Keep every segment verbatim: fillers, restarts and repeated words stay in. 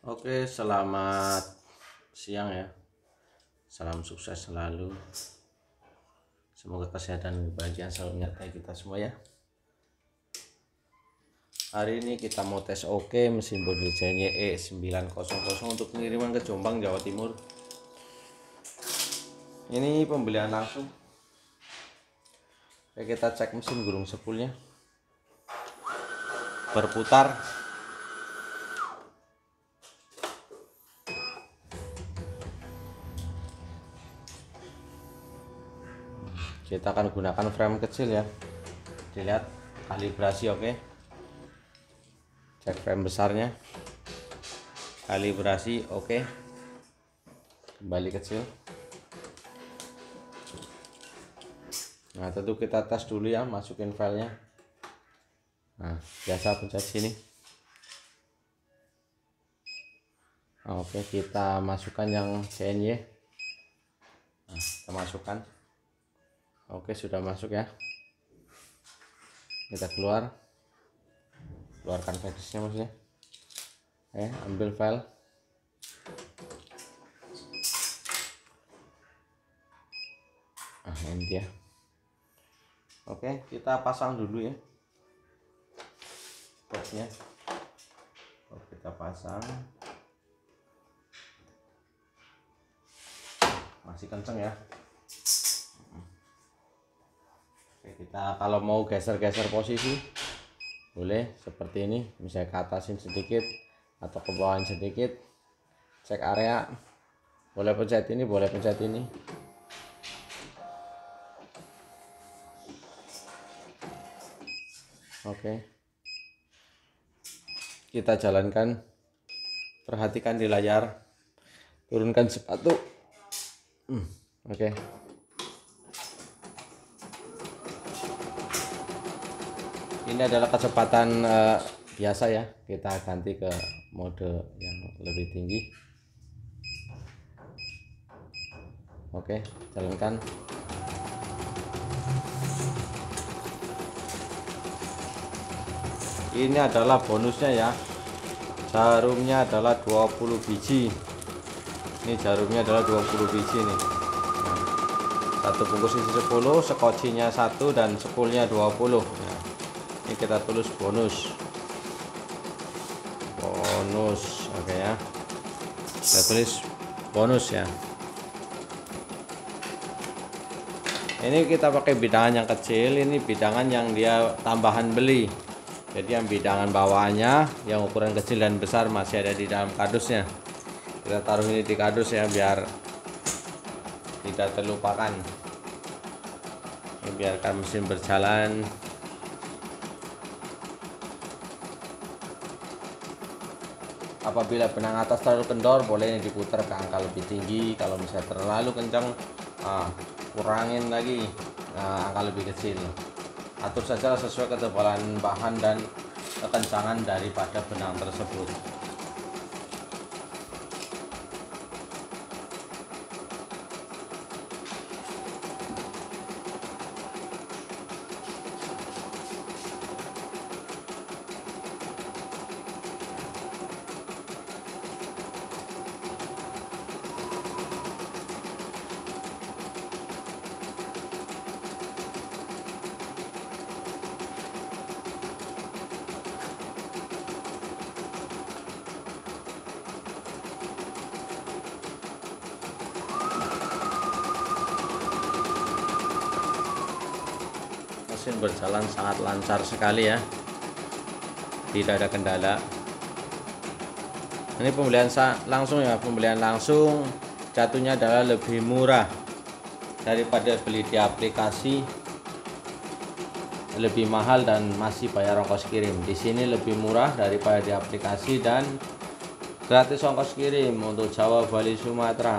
Oke, selamat siang ya. Salam sukses selalu. Semoga kesehatan dan kebahagiaan selalu menyertai kita semua ya. Hari ini kita mau tes oke mesin bodi J N Y E sembilan nol nol untuk pengiriman ke Jombang, Jawa Timur. Ini pembelian langsung. Oke, kita cek mesin gulung sepulnya. Berputar. Kita akan gunakan frame kecil ya. Dilihat kalibrasi oke. Cek frame besarnya. Kalibrasi oke. Kembali kecil. Nah, tentu kita tes dulu ya, masukin filenya. Nah, biasa pencet sini. Oke, kita masukkan yang J N Y. Nah, kita masukkan. Oke, sudah masuk ya. Kita keluar. Keluarkan faxnya maksudnya. Eh, ambil file. Ah, ini dia. Oke, kita pasang dulu ya. Boxnya. Oke, kita pasang. Masih kenceng ya. Oke, kita kalau mau geser-geser posisi boleh seperti ini, misalnya ke atasin sedikit atau ke bawahan sedikit. Cek area, boleh pencet ini, boleh pencet ini. Oke, kita jalankan. Perhatikan di layar, turunkan sepatu. hmm, Oke, ini adalah kecepatan uh, biasa ya. Kita ganti ke mode yang lebih tinggi. Oke, jalankan. Ini adalah bonusnya ya. Jarumnya adalah dua puluh biji. Ini jarumnya adalah dua puluh biji nih. Nah, satu bungkus isi sepuluh, skocinya satu dan sepulnya dua puluh. Nah, ini kita tulis bonus. Bonus, oke ya. Kita tulis bonus ya. Ini kita pakai bidangan yang kecil, ini bidangan yang dia tambahan beli. Jadi yang bidangan bawaannya yang ukuran kecil dan besar masih ada di dalam kardusnya. Kita taruh ini di kardus ya biar tidak terlupakan. Ini biarkan mesin berjalan. Apabila benang atas terlalu kendor, boleh diputar ke angka lebih tinggi. Kalau misalnya terlalu kencang, ah, kurangin lagi, nah, angka lebih kecil. Atur saja sesuai ketebalan bahan dan kekencangan daripada benang tersebut. Mesin berjalan sangat lancar sekali ya, tidak ada kendala. Ini pembelian langsung ya, pembelian langsung jatuhnya adalah lebih murah daripada beli di aplikasi. Lebih mahal dan masih bayar ongkos kirim. Di sini lebih murah daripada di aplikasi dan gratis ongkos kirim untuk Jawa, Bali, Sumatera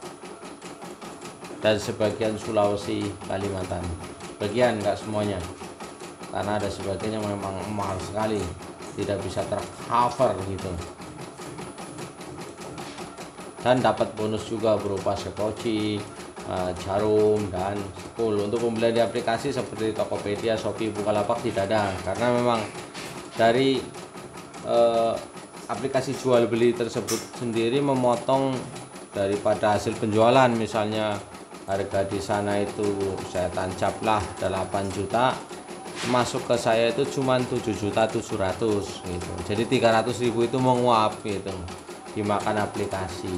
dan sebagian Sulawesi, Kalimantan. Bagian nggak semuanya, karena ada sebagian yang memang mahal sekali, tidak bisa tercover gitu. Dan dapat bonus juga berupa skoci, uh, jarum dan spool. Untuk pembelian di aplikasi seperti Tokopedia, Shopee, Bukalapak tidak ada, karena memang dari uh, aplikasi jual beli tersebut sendiri memotong daripada hasil penjualan. Misalnya harga di sana itu saya tancaplah delapan juta, masuk ke saya itu cuma tujuh juta tujuh ratus gitu. Jadi tiga ratus ribu itu menguap gitu, dimakan aplikasi.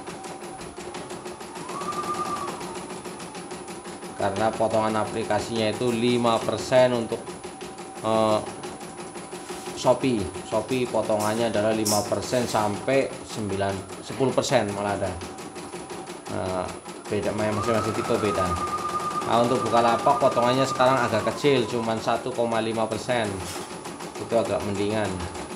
Karena potongan aplikasinya itu lima persen untuk eh, Shopee. Shopee potongannya adalah lima persen sampai sembilan sepuluh persen malah ada. Nah, beda, masing-masing tipe beda. Nah, untuk Bukalapak potongannya sekarang agak kecil, cuman satu koma lima persen. Itu agak mendingan.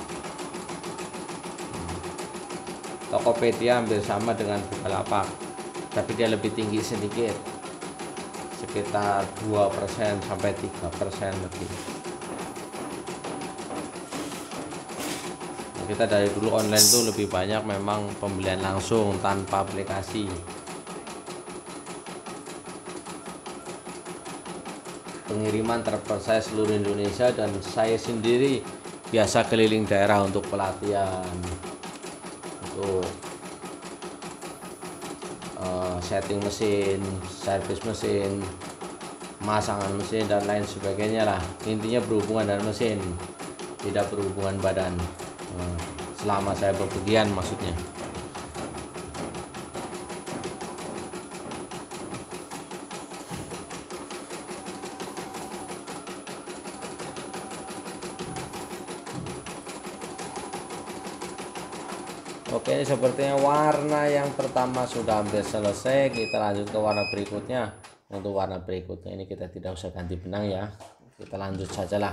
Tokopedia hampir sama dengan Bukalapak, tapi dia lebih tinggi sedikit, sekitar dua persen sampai tiga persen lebih. Kita dari dulu online tuh lebih banyak memang pembelian langsung tanpa aplikasi. Pengiriman terpercaya seluruh Indonesia, dan saya sendiri biasa keliling daerah untuk pelatihan, untuk uh, setting mesin, servis mesin, masangan mesin dan lain sebagainya lah. Intinya berhubungan dengan mesin, tidak berhubungan badan. Selama saya bepergian maksudnya. Oke, ini sepertinya warna yang pertama sudah hampir selesai. Kita lanjut ke warna berikutnya. Untuk warna berikutnya ini kita tidak usah ganti benang ya, kita lanjut sajalah.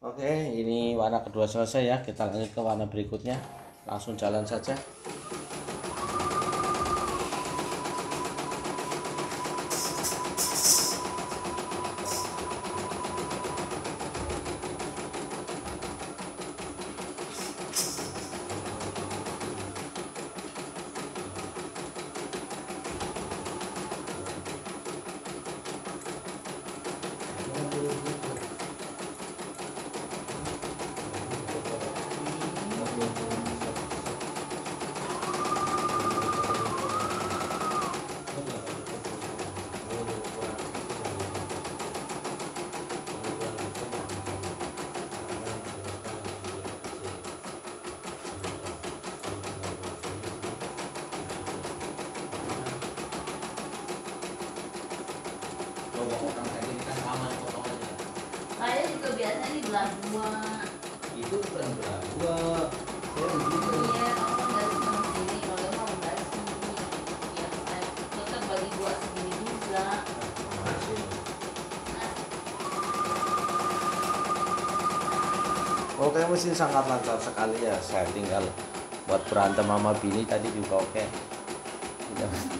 Oke, ini warna kedua selesai ya. Kita lanjut ke warna berikutnya. Langsung jalan saja. Saya juga biasanya di belah dua. Itu bukan belah dua. Saya begini. Iya, kamu dari sini, kalau kamu dari sini. Ya, saya tetap bagi dua segini juga. Oke, mesin sangat lancar sekali ya. Saya tinggal buat berantem sama bini tadi juga oke. Udah mesti.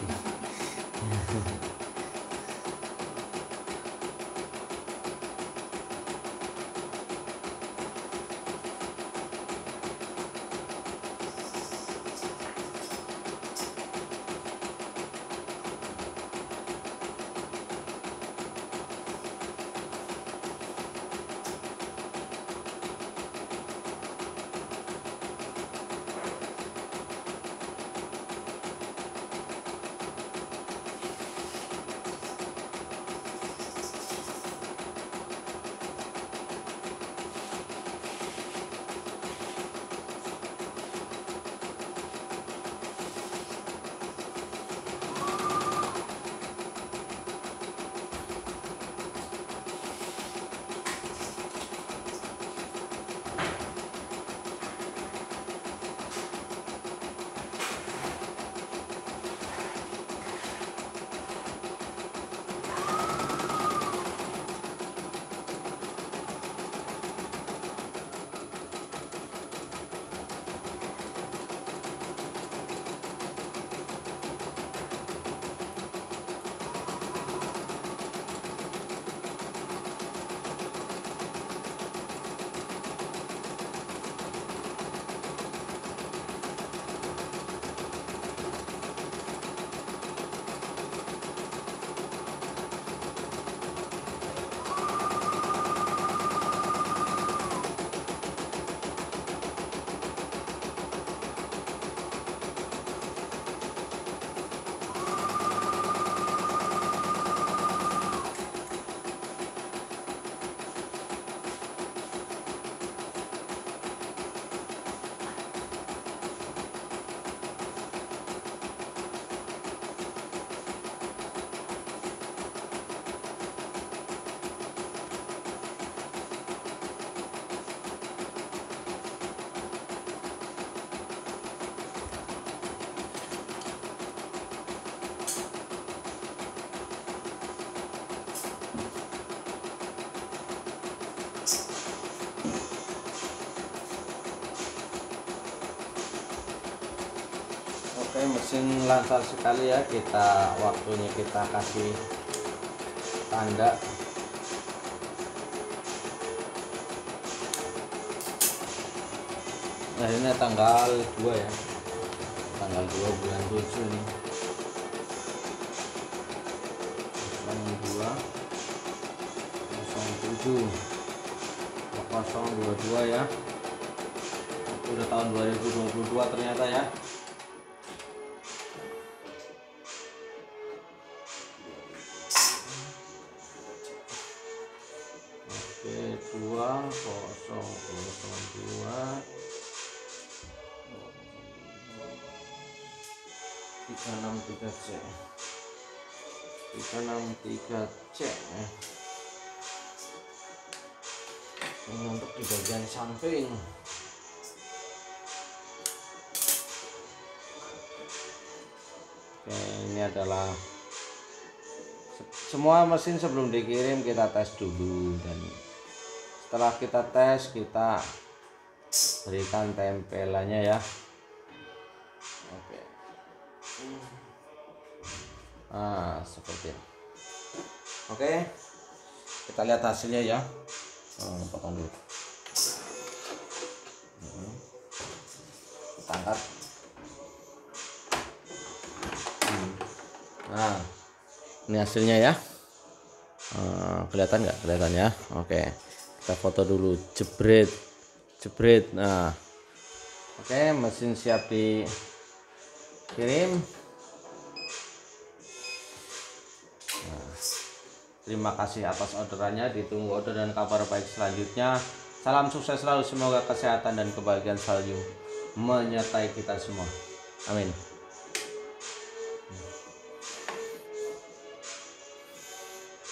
Oke, mesin lancar sekali ya. Kita waktunya kita kasih tanda. Nah, ini tanggal dua ya. Tanggal dua bulan tujuh nih. nol dua nol tujuh nol dua dua ya. Udah tahun dua ribu dua puluh dua ternyata ya. Oke, dua kosong kosong dua tiga enam tiga C tiga enam tiga C. Ini untuk di bagian samping. Oke, ini adalah semua mesin sebelum dikirim kita tes dulu, dan setelah kita tes, kita berikan tempelannya ya. Oke. Nah, seperti ini. Oke, kita lihat hasilnya ya. Hmm, potong dulu. Hmm. Kita angkat. Hmm. Nah, ini hasilnya ya. Hmm, kelihatan nggak? Kelihatan ya. Oke, kita foto dulu. Jebret, jebret. Nah, oke, mesin siap dikirim. Terima kasih atas orderannya, ditunggu order dan kabar baik selanjutnya. Salam sukses selalu, semoga kesehatan dan kebahagiaan selalu menyertai kita semua. Amin.